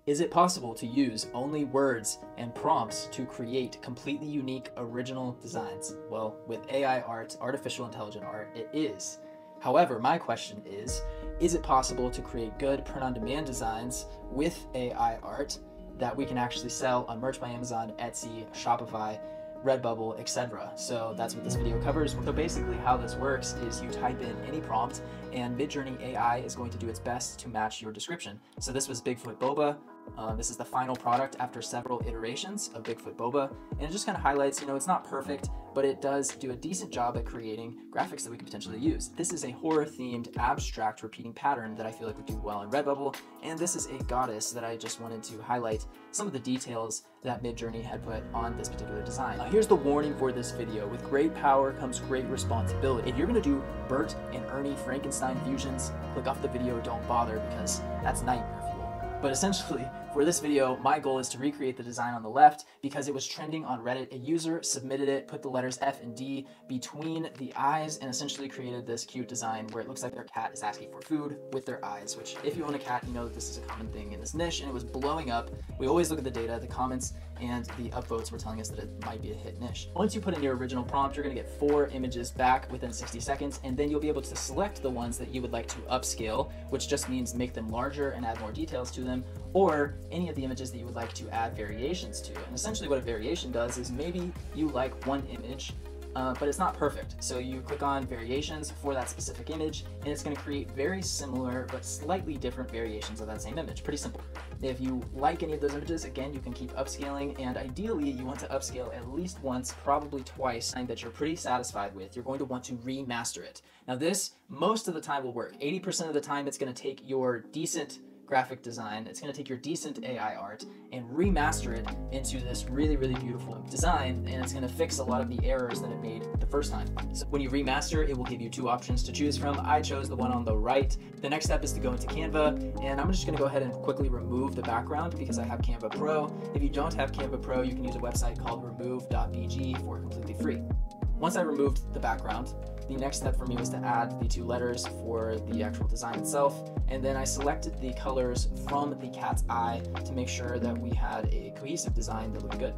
Is it possible to use only words and prompts to create completely unique original designs? Well, with AI art, artificial intelligent art, it is. However, my question is it possible to create good print-on-demand designs with AI art that we can actually sell on Merch by Amazon, Etsy, Shopify, Redbubble, etc. So that's what this video covers. So basically how this works is you type in any prompt and Midjourney AI is going to do its best to match your description. So this was Bigfoot Boba. This is the final product after several iterations of Bigfoot Boba, and it just kind of highlights, it's not perfect, but it does do a decent job at creating graphics that we could potentially use. This is a horror-themed, abstract, repeating pattern that I feel like would do well in Redbubble, and this is a goddess that I just wanted to highlight some of the details that Midjourney had put on this particular design. Now, here's the warning for this video. With great power comes great responsibility. If you're gonna do Bert and Ernie Frankenstein fusions, click off the video, don't bother, because that's nightmare fuel. But essentially, for this video, my goal is to recreate the design on the left because it was trending on Reddit. A user submitted it, put the letters F and D between the eyes, and essentially created this cute design where it looks like their cat is asking for food with their eyes, which if you own a cat, you know that this is a common thing in this niche, and it was blowing up. We always look at the data, the comments, and the upvotes were telling us that it might be a hit niche. Once you put in your original prompt, you're gonna get 4 images back within 60 seconds, and then you'll be able to select the ones that you would like to upscale, which just means make them larger and add more details to them, or any of the images that you would like to add variations to. And essentially what a variation does is maybe you like one image, but it's not perfect. So you click on variations for that specific image, and it's gonna create very similar but slightly different variations of that same image. Pretty simple. If you like any of those images, again, you can keep upscaling, and ideally you want to upscale at least once, probably twice, and that you're pretty satisfied with. You're going to want to remaster it. Now this, most of the time will work. 80% of the time it's gonna take your decent graphic design, it's going to take your decent AI art and remaster it into this really, really beautiful design, and it's going to fix a lot of the errors that it made the first time. So when you remaster, it will give you 2 options to choose from. I chose the one on the right. The next step is to go into Canva, and I'm just going to go ahead and quickly remove the background because I have Canva Pro. If you don't have Canva Pro, you can use a website called remove.bg for completely free. Once I removed the background, the next step for me was to add the 2 letters for the actual design itself, and then I selected the colors from the cat's eye to make sure that we had a cohesive design that looked good.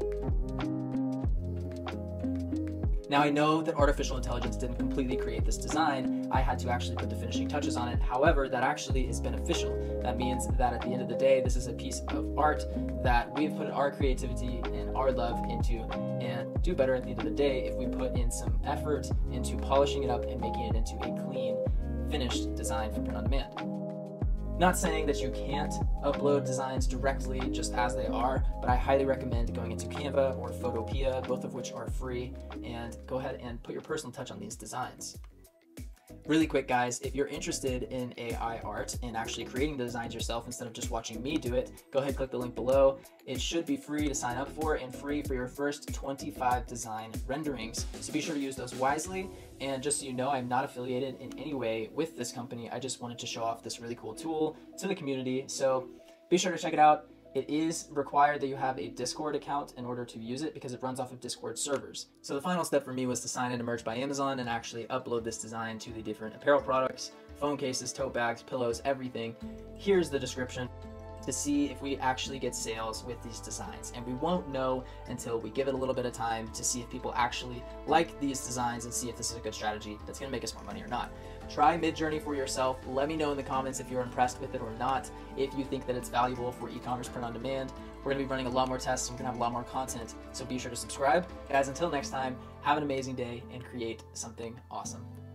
Now I know that artificial intelligence didn't completely create this design. I had to actually put the finishing touches on it. However, that actually is beneficial. That means that at the end of the day, this is a piece of art that we've put our creativity and our love into, and do better at the end of the day if we put in some effort into polishing it up and making it into a clean, finished design for print on demand. Not saying that you can't upload designs directly just as they are, but I highly recommend going into Canva or Photopea, both of which are free, and go ahead and put your personal touch on these designs. Really quick, guys, if you're interested in AI art and actually creating the designs yourself instead of just watching me do it, go ahead and click the link below. It should be free to sign up for and free for your first 25 design renderings. So be sure to use those wisely. And just so you know, I'm not affiliated in any way with this company. I just wanted to show off this really cool tool to the community. So be sure to check it out. It is required that you have a Discord account in order to use it because it runs off of Discord servers. So the final step for me was to sign into Merch by Amazon and actually upload this design to the different apparel products, phone cases, tote bags, pillows, everything. Here's the description to see if we actually get sales with these designs. And we won't know until we give it a little bit of time to see if people actually like these designs and see if this is a good strategy that's gonna make us more money or not. Try Midjourney for yourself. Let me know in the comments if you're impressed with it or not, if you think that it's valuable for e-commerce print on demand. We're gonna be running a lot more tests and we're gonna have a lot more content, so be sure to subscribe. Guys, until next time, have an amazing day and create something awesome.